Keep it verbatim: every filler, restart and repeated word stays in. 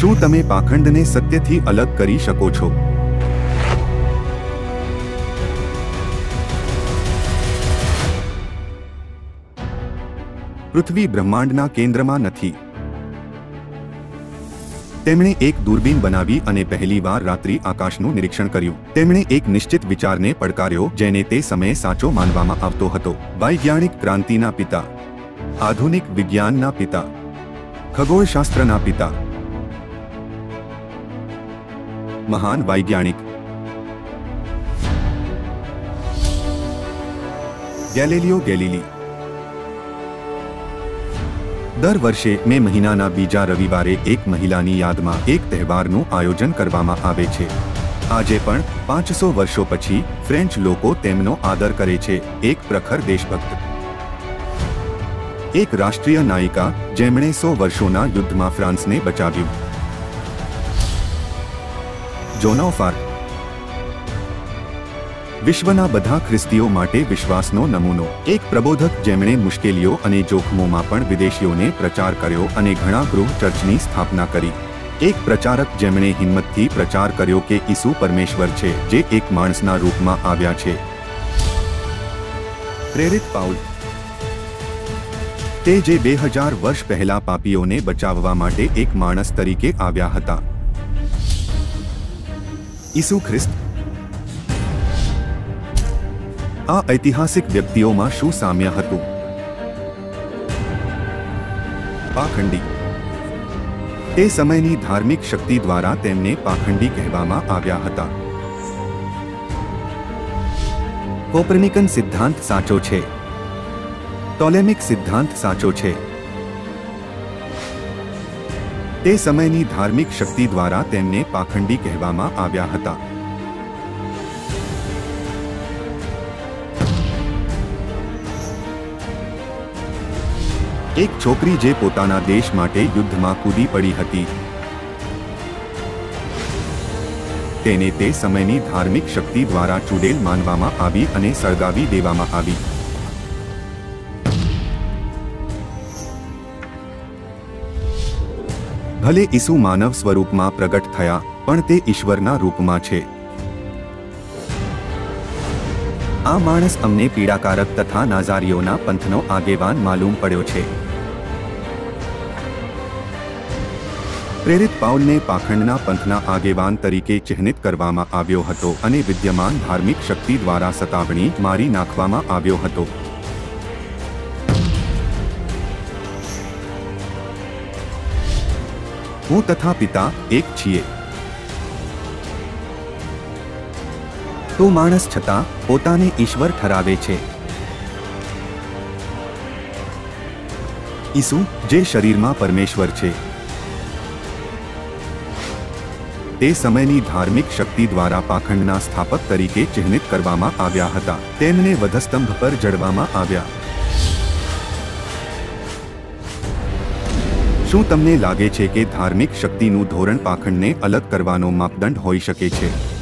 શું તમે પાખંડને સત્યથી અલગ કરી શકો છો? પૃથ્વી બ્રહ્માંડના કેન્દ્રમાં નથી. તેમણે એક દૂરબીન બનાવી અને પહેલીવાર રાત્રિ આકાશનું નિરીક્ષણ કર્યું. તેમણે એક નિશ્ચિત વિચારને પડકાર્યો જેને તે સમયે સાચો માનવામાં આવતો હતો. વૈજ્ઞાનિક ક્રાંતિના પિતા, આધુનિક વિજ્ઞાનના પિતા, ખગોળશાસ્ત્રના પિતા, મહાન વૈજ્ઞાનિક ગેલિલિયો ગેલિલી. દર વર્ષે મે મહિનાના બીજા રવિવારે એક મહિલાની યાદમાં એક તહેવારનું આયોજન કરવામાં આવે છે. આજે પણ પાંચસો વર્ષો પછી ફ્રેન્ચ લોકો તેમનો આદર કરે છે. એક પ્રખર દેશભક્ત, એક રાષ્ટ્રીય નાયિકા જેમણે સો વર્ષોના યુદ્ધમાં ફ્રાન્સને બચાવ્યું. Joan of Arc. વિશ્વના બધા ખ્રિસ્તીઓ માટે વિશ્વાસનો નમૂનો. એક પ્રબોધક જેમણે મુશ્કેલીઓ અને જોખમોમાં પણ વિદેશીઓને પ્રચાર કર્યો અને ઘણા ગૃહ ચર્ચની સ્થાપના કરી. એક પ્રચારક જેમણે હિંમતથી પ્રચાર કર્યો કે ઈસુ પરમેશ્વર છે જે એક માણસના રૂપમાં આવ્યા છે. પ્રેરિત પાઉલ. તે જે બે હજાર વર્ષ પહેલા પાપીઓને બચાવવા માટે એક માણસ તરીકે આવ્યા હતા. ઈસુ ખ્રિસ્ત. આ ઐતિહાસિક વ્યક્તિઓમાં શું સામ્ય હતું? પાખંડી. તે સમયની ધાર્મિક શક્તિ દ્વારા તેમને પાખંડી કહેવામાં આવ્યા હતા. કોપરનિકન સિદ્ધાંત સાચો છે. ટોલેમિક સિદ્ધાંત સાચો છે. તે સમયની ધાર્મિક શક્તિ દ્વારા તેમને પાખંડી કહેવામાં આવ્યા હતા. એક છોકરી જે પોતાના દેશ માટે યુદ્ધમાં કૂદી પડી હતી. તેને તે સમયની ધાર્મિક શક્તિ દ્વારા ચૂડેલ માનવામાં આવી અને સળગાવી દેવામાં આવી. ભલે ઈસુ માનવ સ્વરૂપમાં પ્રગટ થયા પણ તે ઈશ્વરના રૂપમાં છે. આ માણસ અમને પીડાકારક તથા નાઝારીઓના પંથનો આગેવાન માલુમ પડ્યો છે. પ્રેરિત પાઉલને પાખંડના પંથના આગેવાન તરીકે ચિહ્નિત કરવામાં આવ્યો હતો અને વિદ્યમાન ધાર્મિક શક્તિ દ્વારા સતાવણી મારી નાખવામાં આવ્યો હતો. હું તથા પિતા એક છીએ. તો માણસ છતાં પોતાને ઈશ્વર ઠરાવે છે. ઈસુ જે શરીરમાં પરમેશ્વર છે. તે સમયની ધાર્મિક શક્તિ દ્વારા પાખંડના સ્થાપક તરીકે ચિહ્નિત કરવામાં આવ્યા હતા. તેમને વધસ્તંભ પર જડવામાં આવ્યા. શું તમને લાગે છે કે ધાર્મિક શક્તિનું ધોરણ પાખંડને અલગ કરવાનો માપદંડ હોઈ શકે છે?